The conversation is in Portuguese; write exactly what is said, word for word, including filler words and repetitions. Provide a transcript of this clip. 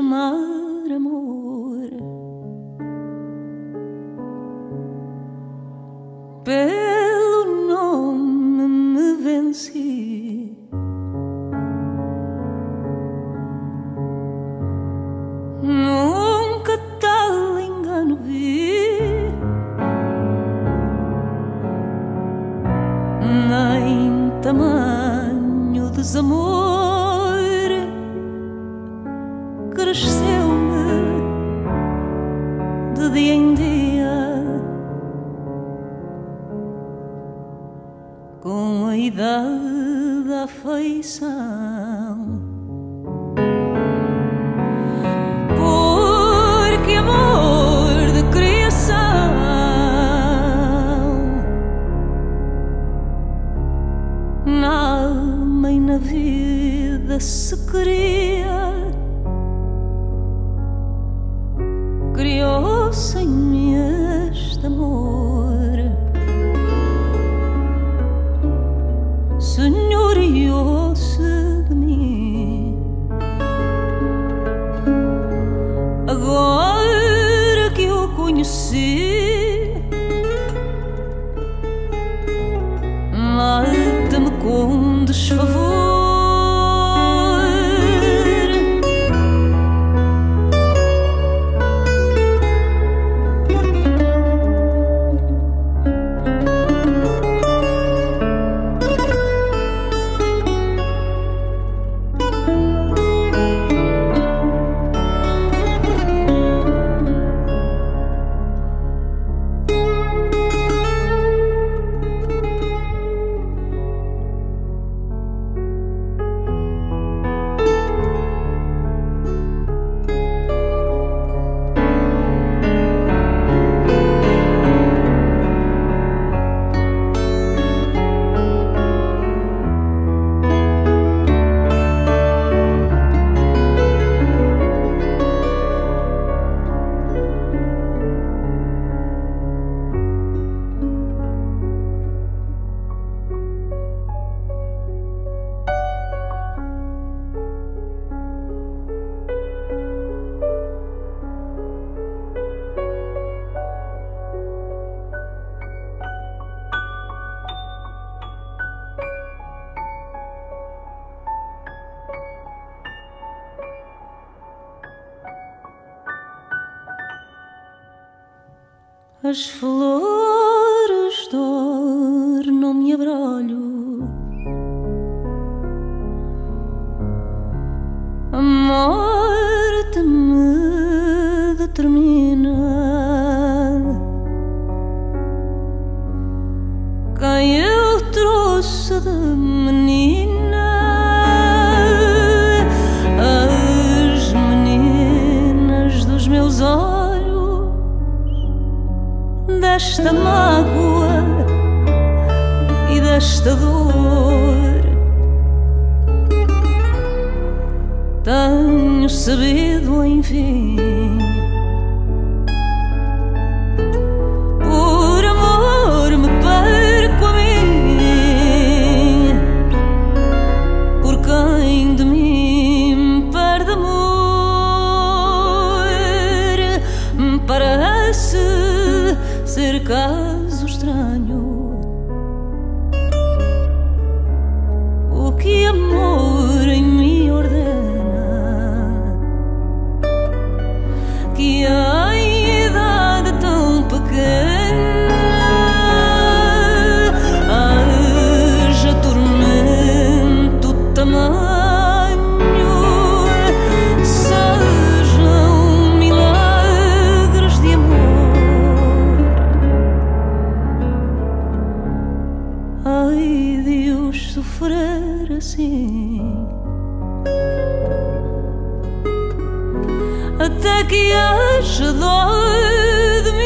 chamar amor. Pelo nome me venci, nunca tal engano vi, nem tamanho desamor. Cresceu-me de dia em dia, com a idade da afeição. Porque amor de criação na alma e na vida se cria, criou-se em mim este amor, senhoreou-se de mim. Agora que eu conheci, mata-me com desfavor. As flores tornam-me abrolho, a morte me determina. Quem eu trouxe de menina, as meninas dos meus olhos, desta mágoa e desta dor, tenho sabido, enfim, por amor me perco a mim, por quem de mim perde amor. Me parece ser caso estranho o que amor em mim ordena, que em idade tão pequena haja tormento tamanho. Ai de os sofrer assim, até que haja dor de mim.